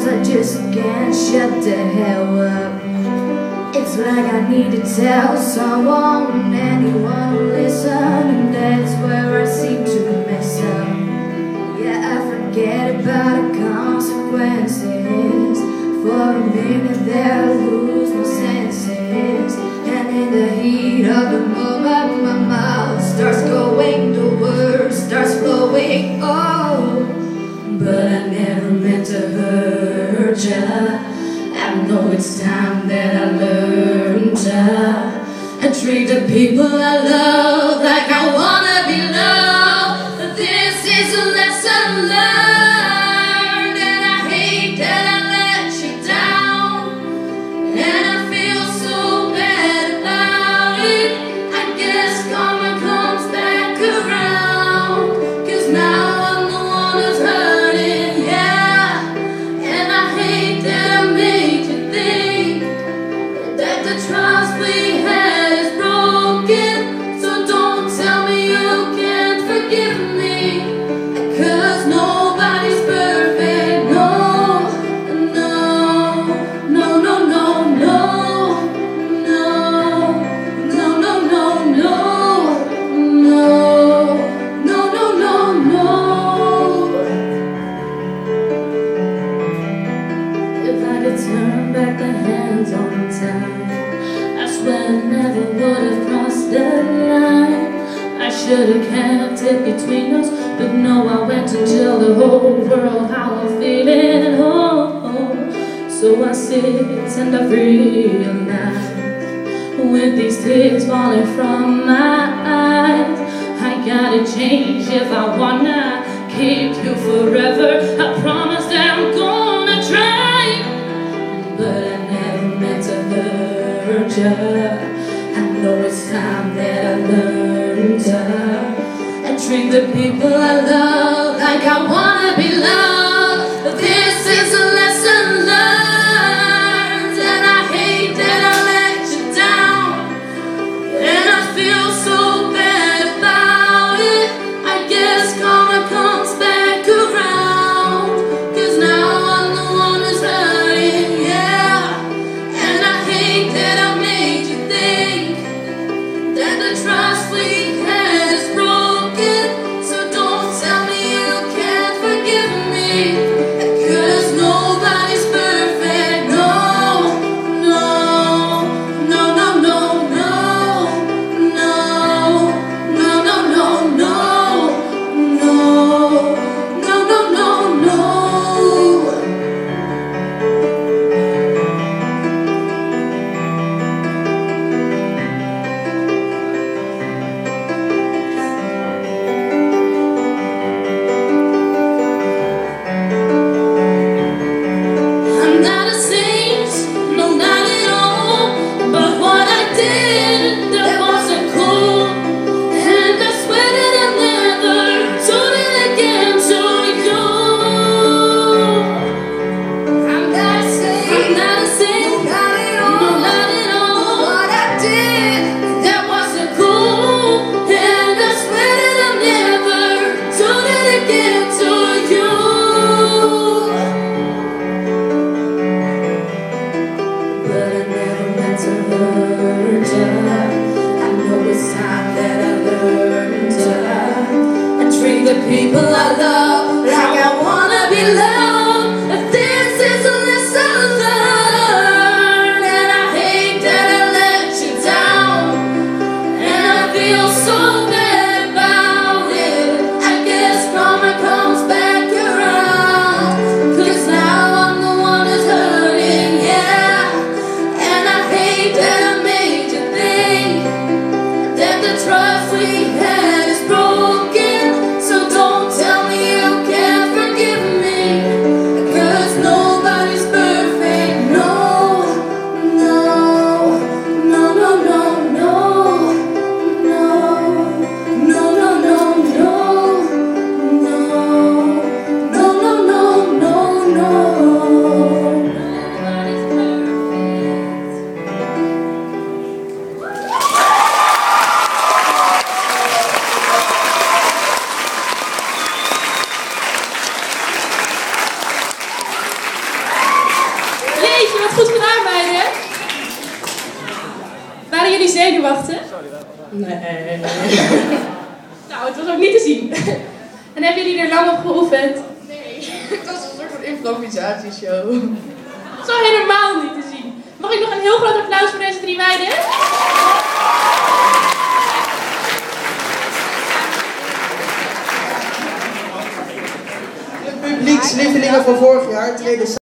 I just can't shut the hell up. It's like I need to tell someone, anyone will listen, and that's where I seem to mess up. Yeah, I forget about the consequences. For a minute there I lose my senses, and in the heat of the moment my mouth starts going, the words starts flowing. Oh, but I never meant to hurt ya. I know it's time that I learn to treat the people I love like I wanna be loved. This is a lesson learned, and I hate that I let you down, and I feel so bad about it. I guess karma comes back around, 'cause now I'm the one who's hurting, yeah. And I hate that I made you think that the trust we had is broken. So don't tell me you can't forgive me, 'cause nobody's perfect. No, no, no, no, no, no, no, no, no, no, no, no, no, no, no. If I could turn back the hands on time, I swear I never would have crossed the line. I should have kept it between us, but no, I went to tell the whole world how I'm feeling. Oh, so I sit and I realize, with these tears falling from my eyes, I gotta change if I wanna keep you forever. I promise that I'm gonna try, but I never meant to hurt ya. I know it's time that I learn to treat the people I love like I wanna be loved. This is a lesson learned, and I hate that I let you down, and I feel so bad about it. I guess karma comes back around, 'cause now I'm the one who's hurting, yeah. And I hate that I made you think that the trust we had is broken. So don't tell me you can't forgive me, Jeetje, wat goed gedaan, meiden. Waren jullie zenuwachtig? Nee. Nou, het was ook niet te zien. En hebben jullie er lang op geoefend? Nee, het was een soort van improvisatieshow. Zo helemaal niet te zien. Mag ik nog een heel groot applaus voor deze 3 meiden? De publiekslievelingen van vorig jaar treden